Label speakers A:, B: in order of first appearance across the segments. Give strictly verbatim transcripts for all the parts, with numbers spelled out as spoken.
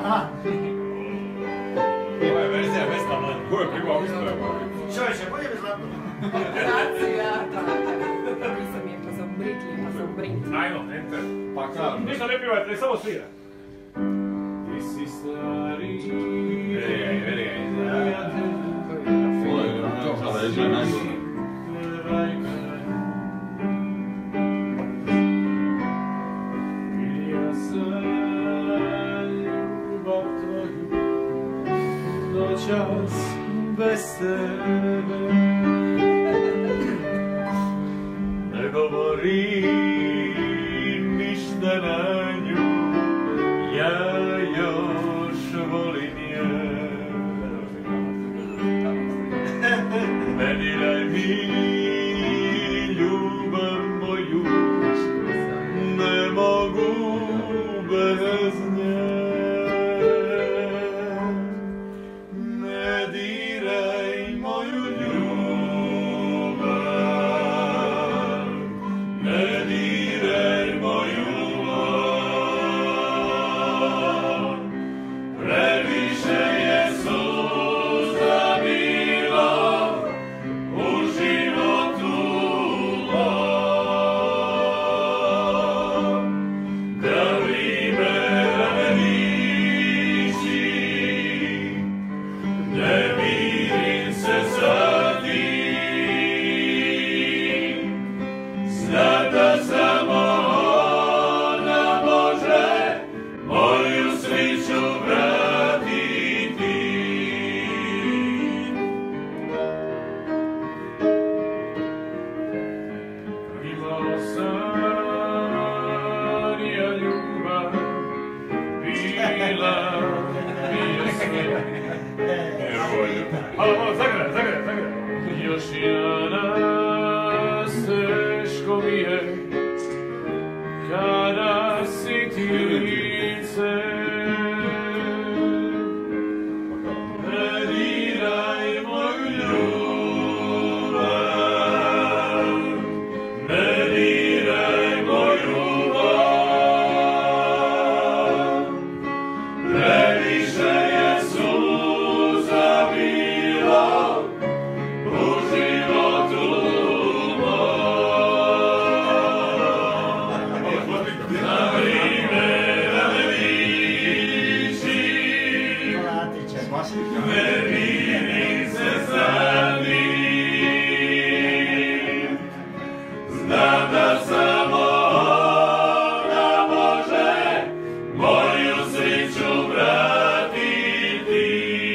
A: Ovo je verzija Vesna Man.
B: Ko je prima uspio?
C: Čovječe, bolje bi zlatno.
D: Racija, da. Nisam je pa sam britli, pa sam britli.
B: Ajno, enter.
A: Pa kao?
B: Ništa ne pivajte, ne samo svira. Ti si stari...
A: Veri ga, veri ga. Ovo je ono kada je žena najgore.
B: Noćas bez tebe ne govori ništa na nju, ja još volim je. Ne diraj mi ljubav moju, ne mogu bez nje. Halo, malo, zagraj, zagraj, zagraj. Još danas teško mi je kada si ti lice. Ne diraj moju ljubav, ne diraj moju ljubav, previše je suza bilo u životu mom. Na vrijeme da me liči, ne vidim se za njim. Znam da samo ona može moju sreću vratiti.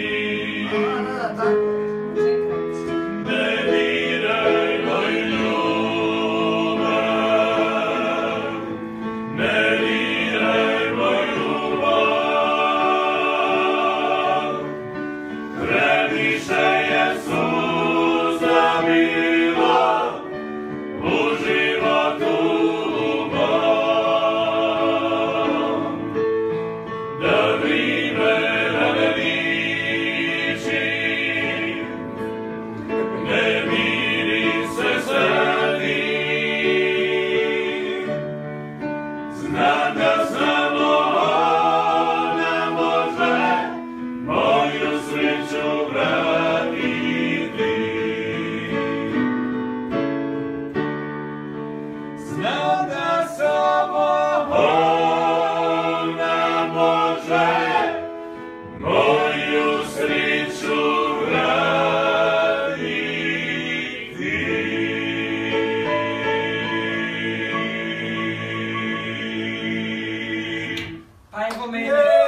B: Ne diraj moju ljubav, ne diraj moju ljubav, previše je suza bilo u životu mom. Da vrijeme da me liči, ne mirim se sa njim. Znam da samo ona može moju sreću vratiti. Znam da samo ona može moju sreću vratiti.
D: Pa evo mene.